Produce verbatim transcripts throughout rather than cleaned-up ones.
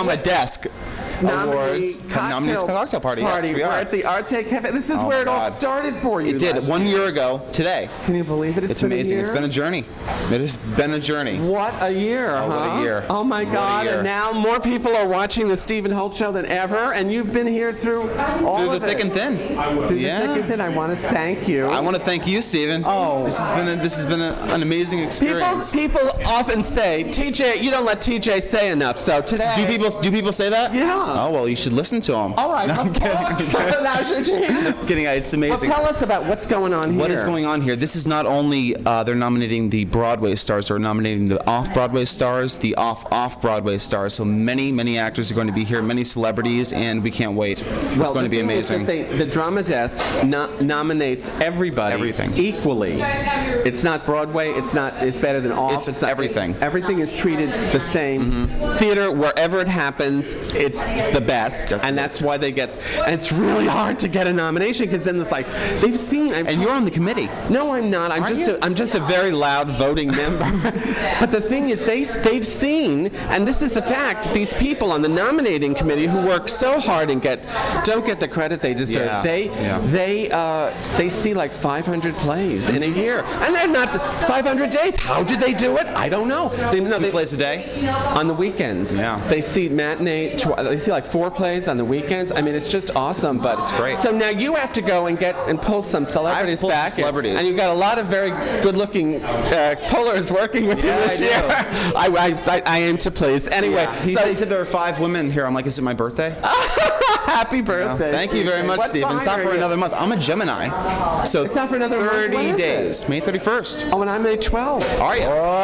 Drama Desk Awards. Nominees cocktail party. party. Yes, we We're are. at the Arte Cafe. This is Oh where my it all God. started for you. It did. last One year. year ago today. Can you believe it? It's, It's been amazing. A It's year? been a journey. It has been a journey. What a year, Oh, huh? what a year. Oh my What a God! year. And now more people are watching the Stephen Holt Show than ever, and you've been here through all Through of the thick it. and thin. Through Yeah. the thick and thin. I want to thank you. I want to thank you, Stephen. Oh. This has been a, this has been a, an amazing People, experience. people often say, T J, you don't let T J say enough. So today, Do people do people say that? Yeah. Oh well, you should listen to them. all right, No, I'm kidding. I'm kidding. now's your chance. I'm kidding. It's Well, amazing. tell us about what's going on here. What is going on here? This is not only uh, they're nominating the Broadway stars, they're nominating the off-Broadway stars, the off-off-Broadway stars. So many, many actors are going to be here, many celebrities, and we can't wait. It's Well, going the to be thing is that amazing. they, the Drama Desk no, nominates everybody Everything. equally. It's not Broadway. It's not. It's better than off. It's not, everything. Everything is treated the same. Mm-hmm. Theater, wherever it happens, it's the best, Just and the that's why they get. And it's really hard to get a nomination because then it's like they've seen. I've And you're on the committee. No, I'm not. I'm Aren't just you? a, I'm just a very loud voting member. But the thing is, they they've seen, and this is a fact. These people on the nominating committee who work so hard and get don't get the credit they deserve. Yeah, They yeah. they uh, they see like five hundred plays in a year, and they're not five hundred days. How did they do it? I don't know. They, no, Two they, plays a day. on the weekends. Yeah. They see matinee. Tw- they see like four plays on the weekends. I mean, it's just awesome. But It's great. So now you have to go and get and pull some celebrities pull some back. and- celebrities. And, you've got a lot of very good-looking uh, pullers working with Yeah, you this I do. year. I, I, I, I aim to please. Anyway, Yeah. He, so said, he said there were five women here. I'm like, is it my birthday? happy birthday. Thank you very much, What Stephen. It's sign not are for you? another month. I'm a Gemini. So It's not for another month? thirty When is it? days. May thirty-first. Oh, and I'm May twelfth. Are you?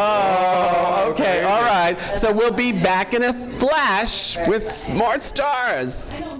Oh, okay, crazy. all right. So we'll be back in a flash with more stars.